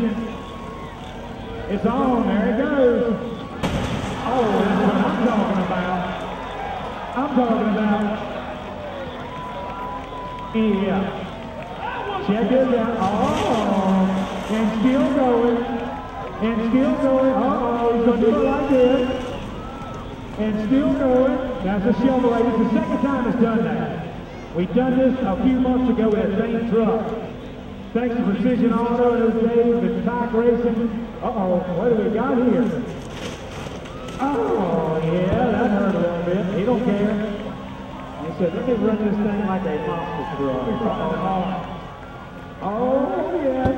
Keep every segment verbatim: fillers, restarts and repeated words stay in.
Racing. It's on, there it goes. Oh, that's what I'm talking about. I'm talking about. Yeah. Check this out. Oh, and still going. And still going. Uh-oh, he's going to do it like this. And still going. That's a Chevrolet. It's the second time it's done that. We've done this a few months ago with that same truck. Thanks to Precision Auto and those days with Pack Racing. Uh-oh, what do we got here? Oh, yeah, that hurt a little bit. He don't care. He said, let me run this thing like a monster truck. Oh, oh, yes.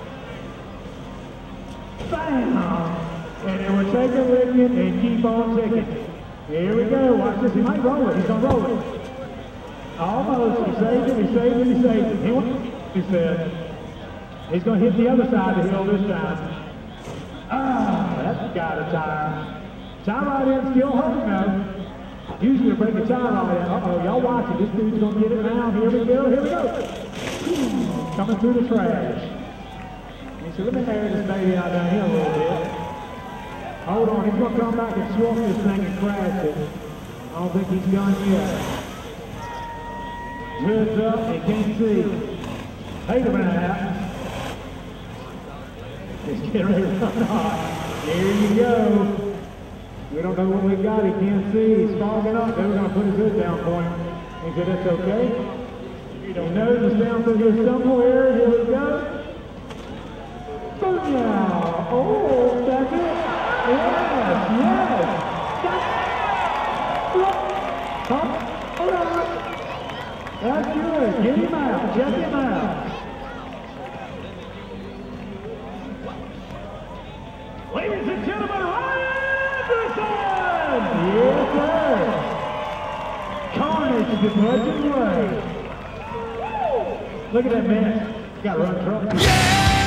Bam! And then we'll take a licking and keep on ticking. Here we go. Watch this. He might roll it. He's going to roll it. Almost. He saved it. He saved it. He saved it. He, he said, he's going to hit the other side of the hill this time. Ah, that's got a tire. Tie right in, still hurting though. Usually break the tie right in. Uh-oh, y'all watch it. This dude's going to get it now. Here we go. Here we go. Coming through the trash. He said, let me carry this baby out down here a little bit. Hold on. He's going to come back and swap this thing and crash it. I don't think he's done yet. Hoods up, he can't see. Wait a minute. Just get ready to run off. There you go. We don't know what we got. He can't see. He's fogging up. They were going to put his hood down for him. He said, that's okay. He knows it's down through here somewhere. Here we go. Booyah! Oh, that's it. Yes, yes. That's it. Hold on. That's good. Get him out. Check him out. Ladies and gentlemen, Ryan Anderson! Yes, sir. Carnage the Budget Way. Look at that man. Got to run truck. Yeah!